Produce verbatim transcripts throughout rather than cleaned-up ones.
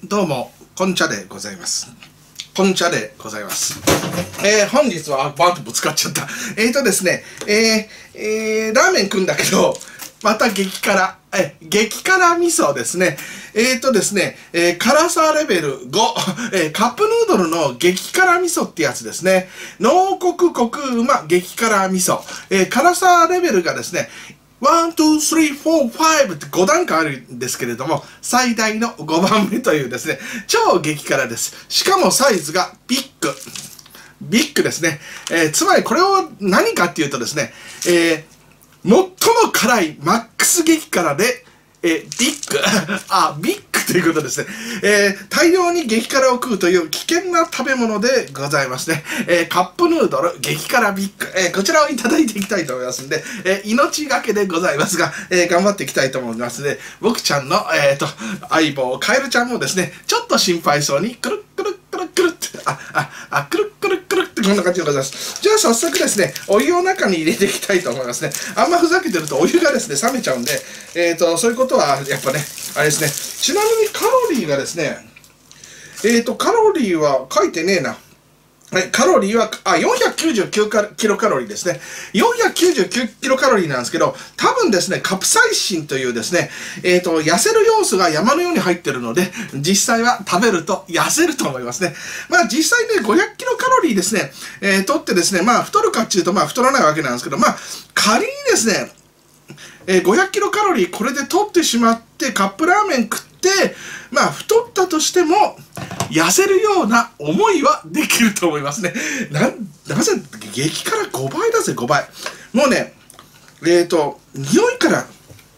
どうも、こんちゃでございます。こんちゃでございます。えー、本日は、バンとぶつかっちゃった。えーとですね、えー、えー、ラーメン食うんだけど、また激辛、え、激辛味噌ですね。えーとですね、えー、辛さレベルご、えー、カップヌードルの激辛味噌ってやつですね。濃厚コクうま激辛味噌。えー、辛さレベルがですね、ワン、ツー、スリー、フォー、ファイブってご段階あるんですけれども、最大のごばんめというですね、超激辛です。しかもサイズがビッグ。ビッグですね。えー、つまりこれを何かっていうとですね、えー、最も辛いマックス激辛で、えー、ビッグ。あ、ビッグということですね。えー、大量に激辛を食うという危険な食べ物でございますね。えー、カップヌードル激辛ビッグ。えー、こちらをいただいていきたいと思いますんで、えー、命がけでございますが、えー、頑張っていきたいと思いますので、僕ちゃんの、えーと、相棒、カエルちゃんもですね、ちょっと心配そうに、くるっくるっくるっくるって、あ、あ、あ、くるっくるっくるってこんな感じでございます。じゃあ早速ですね、お湯を中に入れていきたいと思いますね。あんまふざけてるとお湯がですね、冷めちゃうんで、えーと、そういうことはやっぱね、あれですね。ちなみにカロリーがですね、えーと、カロリーは書いてねえな。はい、カロリーは、あ、よんひゃくきゅうじゅうきゅうキロカロリーですね。よんひゃくきゅうじゅうきゅうキロカロリーなんですけど、多分ですね、カプサイシンというですね、えっと、痩せる要素が山のように入ってるので、実際は食べると痩せると思いますね。まあ実際ね、ごひゃくキロカロリーですね、えー、取ってですね、まあ太るかっていうと、まあ太らないわけなんですけど、まあ仮にですね、えー、ごひゃくキロカロリーこれで取ってしまってカップラーメン食って、まあ太ったとしても痩せるような思いはできると思いますね。な、なぜ激辛ごばいだぜ、ごばい。もうね、えっと、匂いから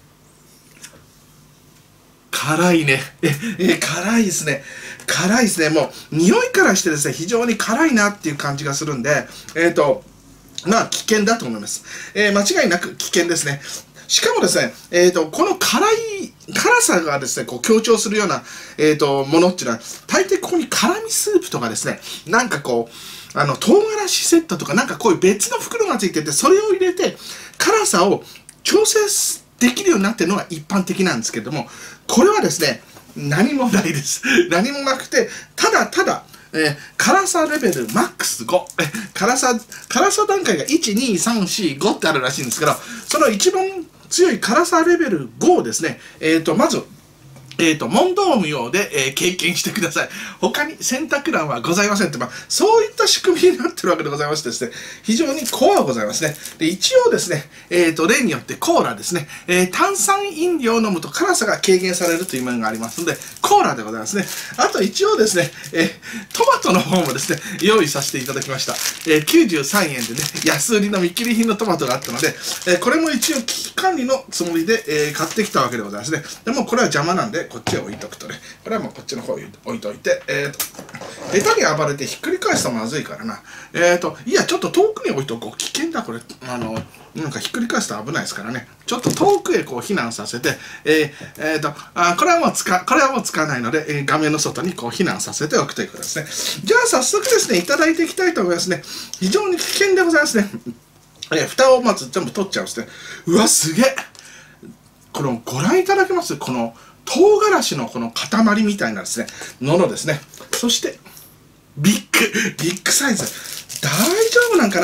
辛いね。え、え、辛いですね。辛いですね。もう匂いからしてですね、非常に辛いなっていう感じがするんで、えっと、まあ危険だと思います。えー、間違いなく危険ですね。しかもですね、えっと、この辛い、辛さがですね、こう強調するような、えっと、ものっていうのは、大抵ここに辛味スープとかですね、なんかこう、あの、唐辛子セットとか、なんかこういう別の袋がついてて、それを入れて、辛さを調整できるようになっているのが一般的なんですけれども、これはですね、何もないです。何もなくて、ただただ、えー、辛さレベルマックスご。え辛さ、辛さ段階がいち、に、さん、よん、ごってあるらしいんですけど、その一番強い辛さレベルごをですね、えっと、まず、えっと、問答無用で、えー、経験してください。他に選択欄はございませんって、まあ、そういった仕組みになってるわけでございましてですね、非常にコアございますね。で、一応ですね、えっと、例によってコーラですね、えー、炭酸飲料を飲むと辛さが軽減されるというものがありますので、コーラでございますね。あと一応ですね、えー、トマトの方もですね、用意させていただきました。えー、きゅうじゅうさんえんでね、安売りの見切り品のトマトがあったので、えー、これも一応危機管理のつもりで、えー、買ってきたわけでございますね。でもこれは邪魔なんで、こっちへ置いとくとね、これはもうこっちの方に置いといて、えーと、下手に暴れてひっくり返すとまずいからな。えーと、いや、ちょっと遠くに置いとこう。危険だ、これ。あの、なんかひっくり返すと危ないですからね。ちょっと遠くへこう避難させて、えー、えーと、あ、これはもう使、これはもう使わないので、えー、画面の外にこう避難させておくということですね。じゃあ早速ですね、いただいていきたいと思いますね。非常に危険でございますね。えー、蓋をまず全部取っちゃうんですね。うわ、すげえ。この、ご覧いただけます？この、唐辛子のこの塊みたいなですね、ものですね。そして、ビッグ、ビッグサイズ。大丈夫なんかな？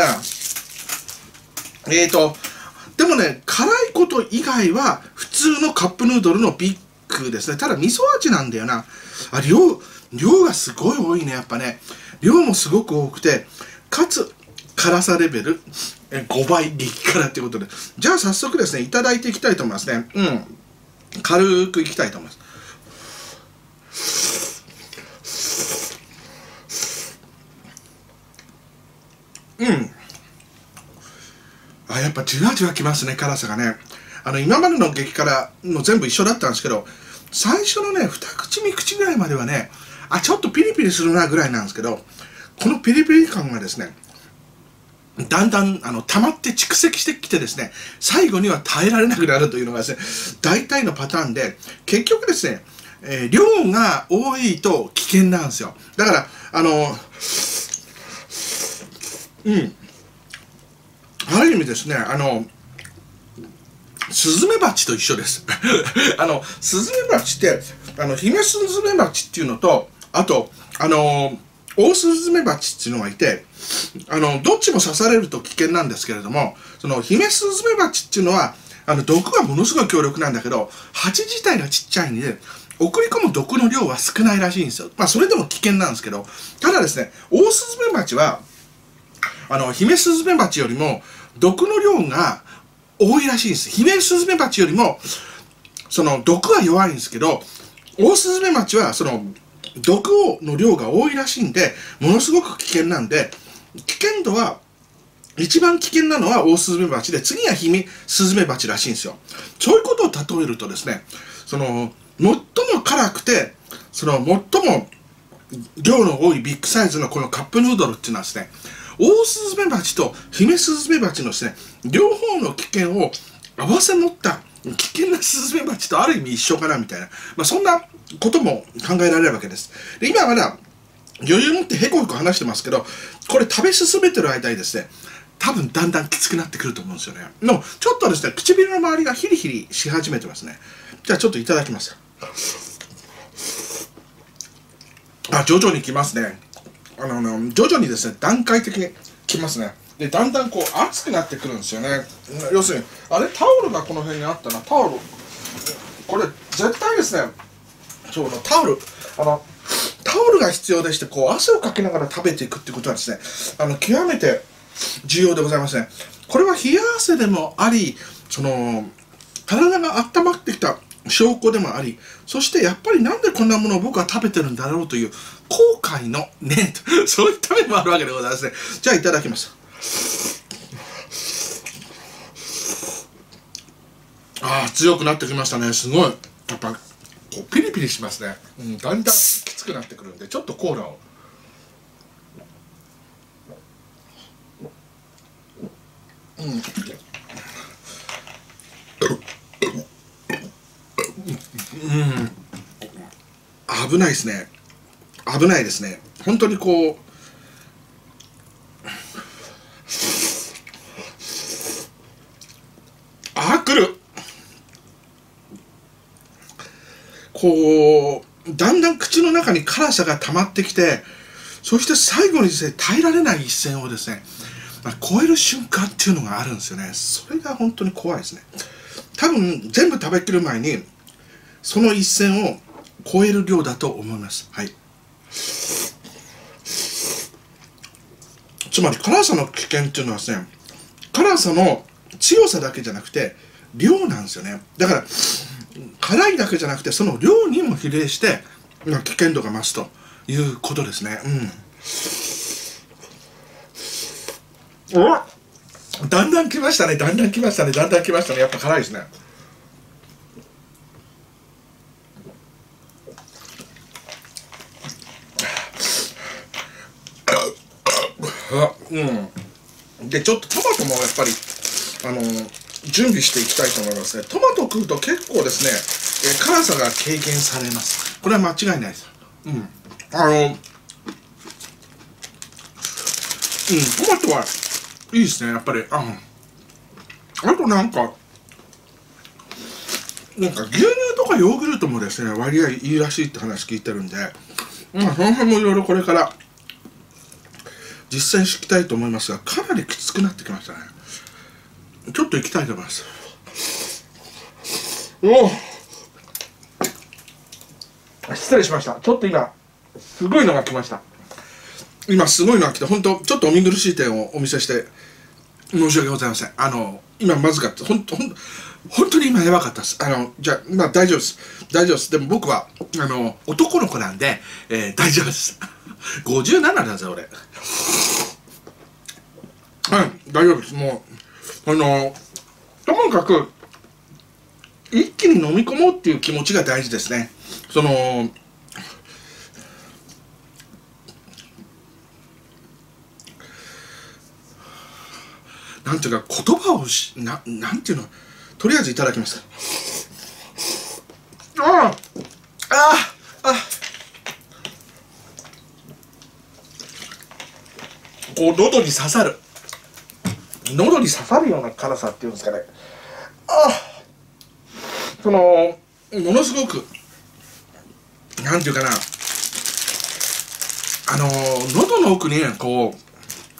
えーと、でもね、辛いこと以外は普通のカップヌードルのビッグですね。ただ味噌味なんだよな。あ、量、量がすごい多いね、やっぱね。量もすごく多くて、かつ、辛さレベルごばい激辛っていうことで。じゃあ早速ですね、いただいていきたいと思いますね。うん。軽くいきたいと思います。うん。あ、やっぱじわじわきますね、辛さがね。あの、今までの激辛の全部一緒だったんですけど、最初のね、二口三口ぐらいまではね、あ、ちょっとピリピリするなぐらいなんですけど、このピリピリ感がですね、だんだん、あの、溜まって蓄積してきてですね、最後には耐えられなくなるというのがですね、大体のパターンで、結局ですね、えー、量が多いと危険なんですよ。だから、あの、うん。ある意味ですね、あの、スズメバチと一緒です。あの、スズメバチって、 あのヒメスズメバチっていうのと、あとあのオオスズメバチっていうのがいて、あのどっちも刺されると危険なんですけれども、そのヒメスズメバチっていうのはあの毒がものすごい強力なんだけど、蜂自体がちっちゃいんで送り込む毒の量は少ないらしいんですよ。まあそれでも危険なんですけど、ただですね、オオスズメバチはあのヒメスズメバチよりも毒の量が多いらしいんです。ヒメスズメバチよりもその毒は弱いんですけど、オオスズメバチはその毒の量が多いらしいんで、ものすごく危険なんで、危険度は一番危険なのはオオスズメバチで、次はヒメスズメバチらしいんですよ。そういうことを例えるとですね、その最も辛くてその最も量の多いビッグサイズのこのカップヌードルっていうのはですね、オオスズメバチとヒメスズメバチのですね、両方の危険を併せ持った危険なスズメバチとある意味一緒かなみたいな、まあ、そんなことも考えられるわけです。で、今はまだ余裕持ってへこへこ話してますけど、これ食べ進めてる間にですね、多分だんだんきつくなってくると思うんですよね。のちょっとですね、唇の周りがヒリヒリし始めてますね。じゃあちょっといただきます。あ、徐々にきますね。あの、徐々にですね、段階的にきますね。で、だんだんこう熱くなってくるんですよね。要するに、あれ、タオルがこの辺にあったな、タオル。これ、絶対ですね、そうだ、タオル、あの、タオルが必要でして、こう、汗をかきながら食べていくってことはですね、あの、極めて重要でございますね。これは冷や汗でもあり、その、体が温まってきた証拠でもあり、そしてやっぱりなんでこんなものを僕は食べてるんだろうという後悔の念、そういった面もあるわけでございますね。じゃあいただきます。ああ、強くなってきましたね。すごい。やっぱこうピリピリしますね。うん、だんだんきつくなってくるんで、ちょっとコーラを。うん。うん、危ないですね。危ないですね。本当にこう。あ、来る。こうだんだん口の中に辛さが溜まってきて、そして最後にですね、耐えられない一線をですね、まあ、超える瞬間っていうのがあるんですよね。それが本当に怖いですね。多分全部食べきる前にその一線を超える量だと思います。はい。つまり辛さの危険っていうのはですね、辛さの強さだけじゃなくて量なんですよね。だから辛いだけじゃなくてその量にも比例して危険度が増すということですね。うん。お、だんだん来ましたね。だんだん来ましたね。だんだん来ましたね。やっぱ辛いですね。あ、うん。でちょっとトマトもやっぱりあの準備していきたいと思いますね。トマト食うと結構ですね、え辛さが軽減されます。これは間違いないです。うん。あの、うん、トマトはいいですね、やっぱり。あ、あとなんか、なんか牛乳とかヨーグルトもですね、割合いいらしいって話聞いてるんで、まあその辺もいろいろこれから実践していきたいと思いますが、かなりきつくなってきましたね。ちょっと行きたいと思います。おお、失礼しました。ちょっと今すごいのが来ました。今すごいのが来て、本当ちょっとお見苦しい点をお見せして申し訳ございません。あの今まずかった。本当本本当に今やばかったです。あのじゃあまあ大丈夫です。大丈夫です。でも僕はあの男の子なんで、えー、大丈夫です。ごじゅうななだぜ俺。うん、大丈夫です。もうあのともかく一気に飲み込もうっていう気持ちが大事ですね。そのなんていうか言葉をしななんていうの、とりあえずいただきます。ああああ、こう喉に刺さる喉に刺さるような辛さっていうんですかね。ああ、そのものすごくなんていうかな、あのー、喉の奥にこう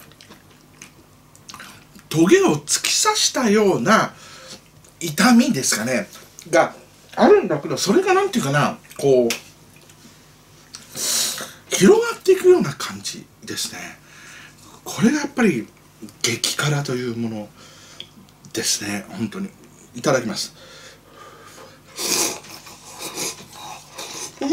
トゲを突き刺したような痛みですかねがあるんだけど、それがなんていうかな、こう広がっていくような感じですね。これがやっぱり激辛というものですね。本当にいただきます。うん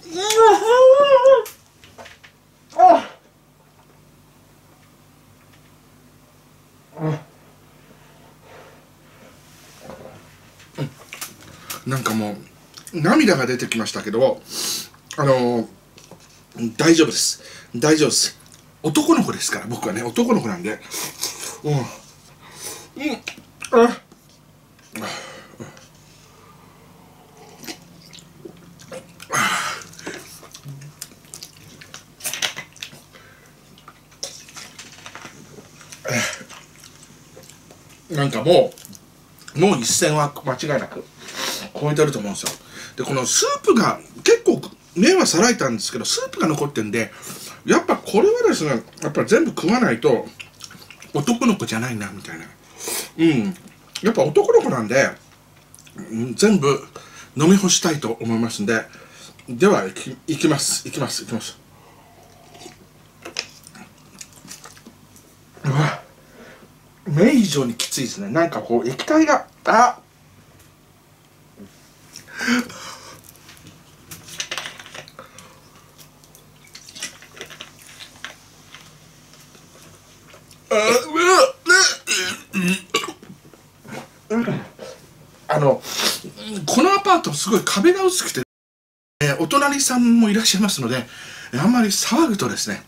なんかもう涙が出てきましたけど、あのー、大丈夫です、大丈夫です。男の子ですから、僕はね男の子なんで、うんうん、あなんかもうもう一線は間違いなく超えてると思うんですよ。でこのスープが結構目はさらいたんですけど、スープが残ってんで、やっぱこれはですね、やっぱ全部食わないと男の子じゃないなみたいな。うん、やっぱ男の子なんで、うん、全部飲み干したいと思いますんで、ではいき、いきますいきますいきます。うわ、目以上にきついですね。なんかこう液体が、ああのこのアパートすごい壁が薄くて、えー、お隣さんもいらっしゃいますので、あんまり騒ぐとですね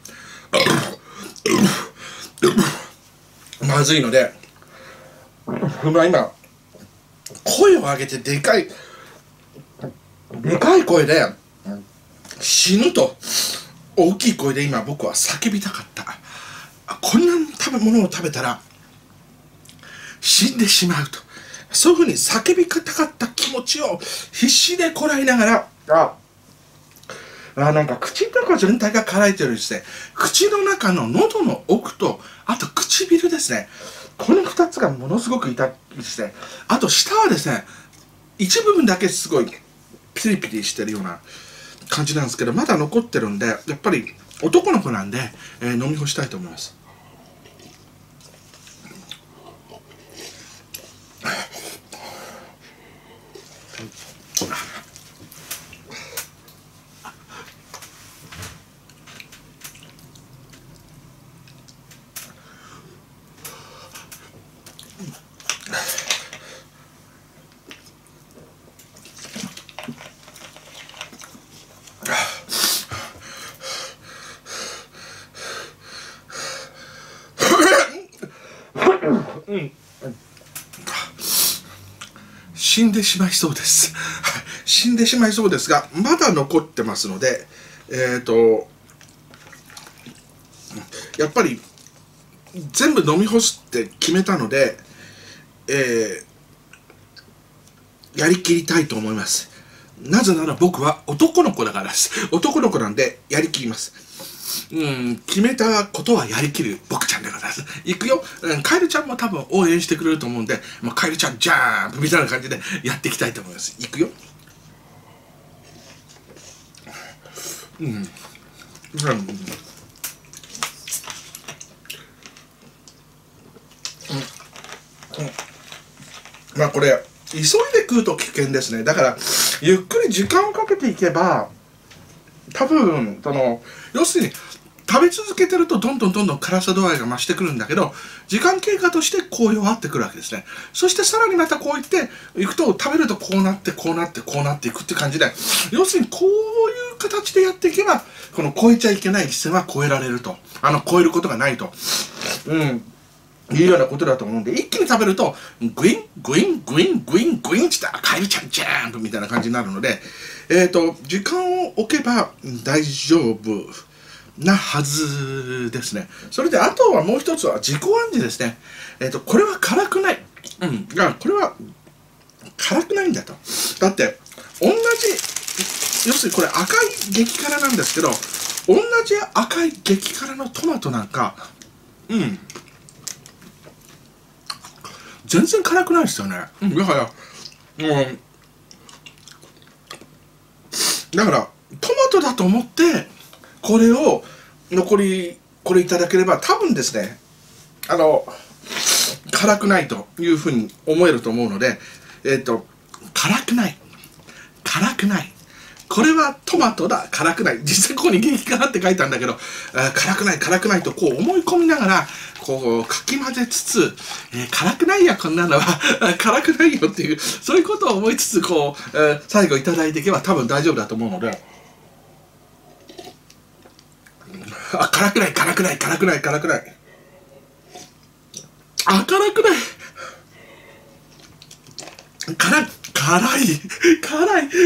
まずいので、今今声を上げてでかいでかい声で死ぬと大きい声で今僕は叫びたかった。こんな食べ物を食べたら死んでしまうと、そういうふうに叫びたかった気持ちを必死でこらえながら、ああなんか口の中全体が辛いというよりですね、口の中の喉の奥と、あと唇ですね、このふたつがものすごく痛いですね。あと舌はですね、一部分だけすごいピリピリしてるような感じなんですけど、まだ残ってるんで、やっぱり男の子なんで、えー、飲み干したいと思います。うん、死んでしまいそうです死んでしまいそうですが、まだ残ってますので、えっとやっぱり全部飲み干すって決めたので、えー、やりきりたいと思います。なぜなら僕は男の子だからです。男の子なんでやりきります。うん、決めたことはやりきる僕ちゃんでございます。行くよ。うん、カエルちゃんも多分応援してくれると思うんで、まあ、カエルちゃんジャンプみたいな感じでやっていきたいと思います。行くよ。うん。うん。うん、まあこれ急いで食うと危険ですね。だからゆっくり時間をかけていけば、多分その要するに食べ続けてるとどんどんどんどん辛さ度合いが増してくるんだけど、時間経過としてこう弱ってくるわけですね。そしてさらにまたこういっていくと、食べるとこうなってこうなってこうなっていくって感じで、要するにこういう形でやっていけば、この超えちゃいけない一線は超えられると、あの超えることがないと、うんいうようなことだと思うんで、一気に食べるとグイングイングイングイングインって言ったらカエルちゃんジャンプみたいな感じになるので、えっと時間を置けば大丈夫なはずですね。それであとはもう一つは自己暗示ですね。えっとこれは辛くない、うん、がこれは辛くないんだと。だって同じ要するにこれ赤い激辛なんですけど、同じ赤い激辛のトマトなんか、うん、全然辛くないですよね。うん、だから、もう、だからトマトだと思ってこれを残りこれいただければ多分ですね、あの辛くないというふうに思えると思うので、えっと辛くない辛くないこれはトマトだ辛くない、実際ここに激辛って書いたんだけど、辛くない辛くないとこう思い込みながらこうかき混ぜつつ、えー、辛くないやこんなのは辛くないよっていう、そういうことを思いつつこう、えー、最後いただいていけば多分大丈夫だと思うので、あ、辛くない辛くない辛くない辛くないあ、辛くない辛い辛い辛い辛い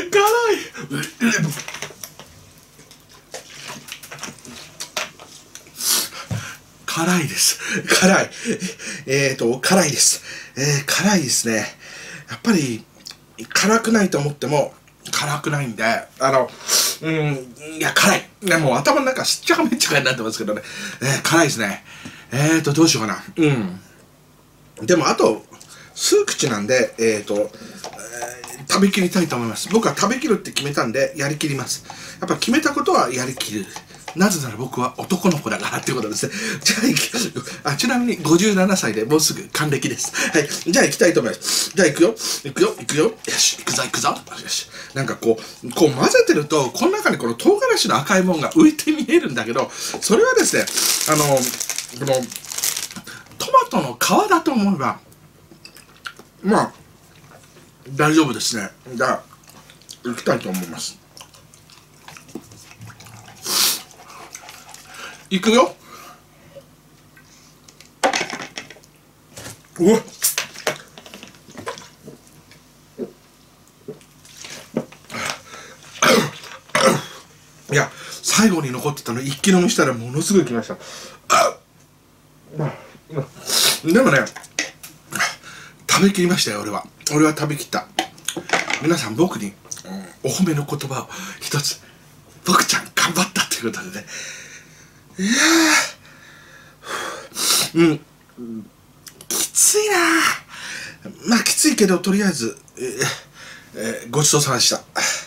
辛いです。辛い。えっと、辛いです。えー、辛いですね。やっぱり、辛くないと思っても、辛くないんで、あの、うん、いや、辛い。ね、もう頭の中、しっちゃかめっちゃかになってますけどね。えー、辛いですね。えーと、どうしようかな。うん。でも、あと、数口なんで、えーと、えー、食べきりたいと思います。僕は食べきるって決めたんで、やりきります。やっぱ決めたことはやりきる。なぜなら僕は男の子だからっていうことですね。じゃあ、あ、ちなみにごじゅうななさいでもうすぐ還暦です。はい。じゃあ行きたいと思います。じゃあ行くよ。行くよ。行くよ。よし。行くぞ。行くぞ。よし。なんかこう、こう混ぜてると、この中にこの唐辛子の赤いもんが浮いて見えるんだけど、それはですね、あの、この、トマトの皮だと思えば、まあ、大丈夫ですね。じゃあ、行きたいと思います。いくよ。うわっ。いや、最後に残ってたの一気飲みしたらものすごいきました。でもね、食べきりましたよ、俺は。俺は食べきった。皆さん僕に、うん、お褒めの言葉を一つ、僕ちゃん頑張ったということでね。いやー、うん、きついなー。まあきついけどとりあえず、えーえー、ごちそうさまでした。